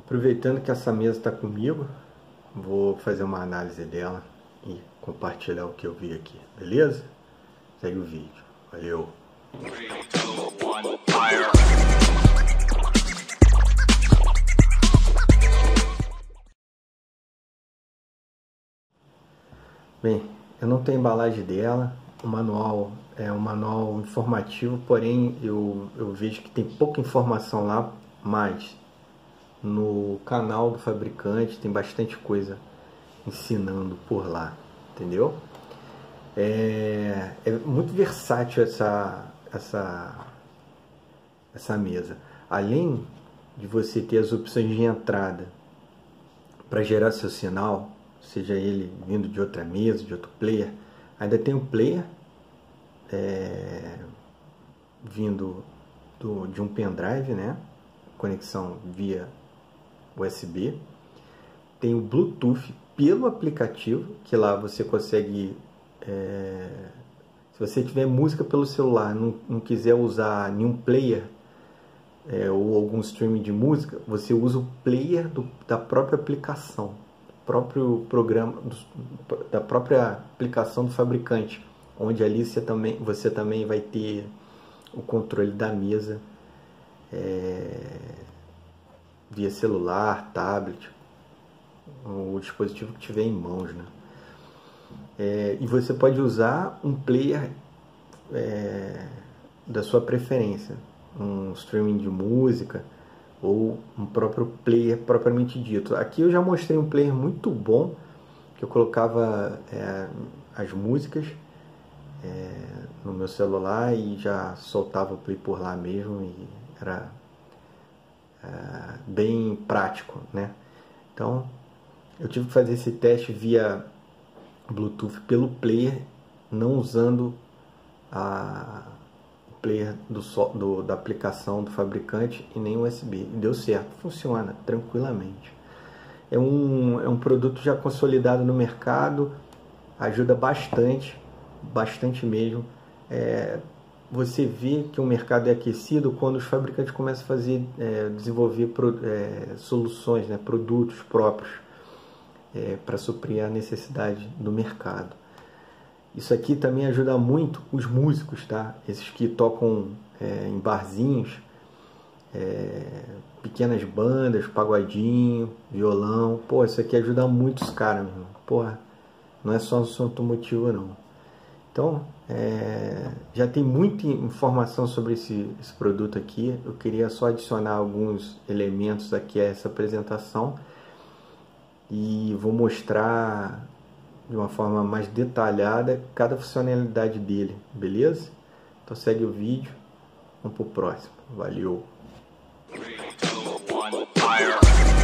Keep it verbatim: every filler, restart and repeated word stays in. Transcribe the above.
Aproveitando que essa mesa está comigo, vou fazer uma análise dela e compartilhar o que eu vi aqui, beleza? Segue o vídeo. Valeu! Bem, eu não tenho embalagem dela, o manual é um manual informativo, porém eu, eu vejo que tem pouca informação lá, mas no canal do fabricante tem bastante coisa ensinando por lá, entendeu? É, é muito versátil essa, essa, essa mesa. Além de você ter as opções de entrada para gerar seu sinal, seja ele vindo de outra mesa, de outro player, ainda tem um player é, vindo do, de um pendrive, né? Conexão via U S B. Tem o Bluetooth pelo aplicativo, que lá você consegue, é, se você tiver música pelo celular, não, não quiser usar nenhum player é, ou algum streaming de música, você usa o player do, da própria aplicação, próprio programa, do, da própria aplicação do fabricante, onde ali você também, você também vai ter o controle da mesa é, via celular, tablet, o dispositivo que tiver em mãos, né? É, e você pode usar um player é, da sua preferência, um streaming de música ou um próprio player propriamente dito. Aqui eu já mostrei um player muito bom, que eu colocava é, as músicas é, no meu celular e já soltava o play por lá mesmo, e era é, bem prático, né? Então eu tive que fazer esse teste via Bluetooth pelo player, não usando a, o player do, do, da aplicação do fabricante e nem U S B. E deu certo, funciona tranquilamente. É um, é um produto já consolidado no mercado, ajuda bastante, bastante mesmo. É, você vê que o mercado é aquecido quando os fabricantes começam a fazer, é, desenvolver pro, é, soluções, né, produtos próprios, É, para suprir a necessidade do mercado. Isso aqui também ajuda muito os músicos, tá? Esses que tocam é, em barzinhos, é, pequenas bandas, pagodinho, violão. Pô, isso aqui ajuda muito os caras, meu irmão. Porra, não é só um som automotivo, não. Então, é, já tem muita informação sobre esse, esse produto aqui. Eu queria só adicionar alguns elementos aqui a essa apresentação e vou mostrar de uma forma mais detalhada cada funcionalidade dele, beleza? Então segue o vídeo, vamos pro próximo. Valeu! three, two, one, fire.